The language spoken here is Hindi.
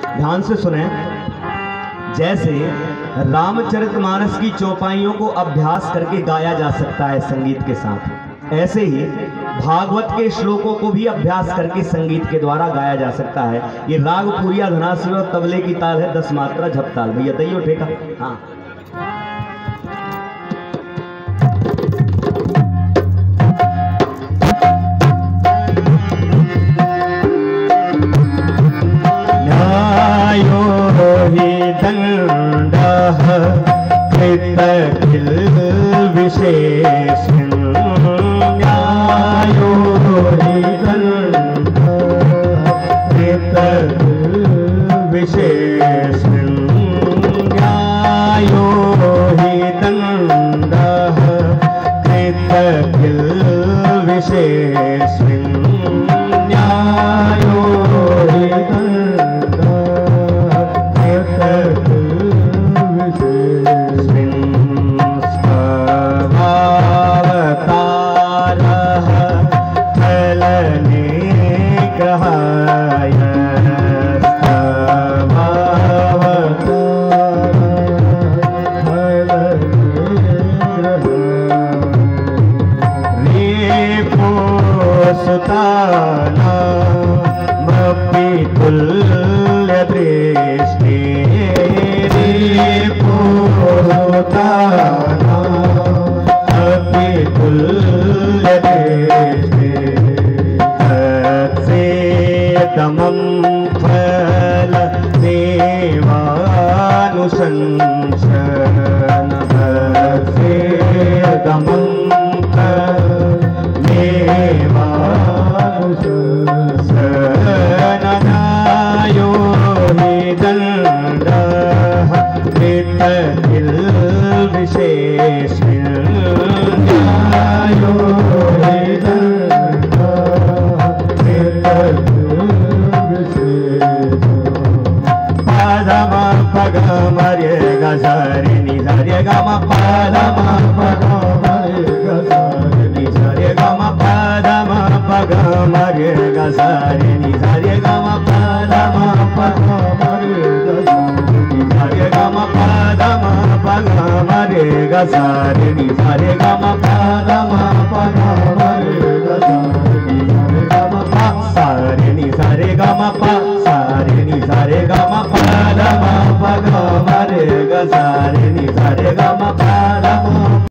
ध्यान से सुने। जैसे रामचरितमानस की चौपाइयों को अभ्यास करके गाया जा सकता है संगीत के साथ, ऐसे ही भागवत के श्लोकों को भी अभ्यास करके संगीत के द्वारा गाया जा सकता है। ये राग पूरिया धनासुर और तबले की ताल है 10 मात्रा झपताल। भैया दइए उठेगा। हाँ, विशेष न्यायो विशेष न्यायो हि दण्डः कृतकिल विशेष न्यायो हि तुल्य दृष्टि तुल्य दृष्टि तत्सेदमं फल देवानुशंसन तत्सेदमं विशेष न्यायो हि पदम पगम रे गसरि नि रे गम पदम पगम रे गसरि नि रे गम पदम पगम रे गसरि नि रे गम पदम पगम रे गसरि रे गम पदम पगम रे गसरि नि रे गम पदम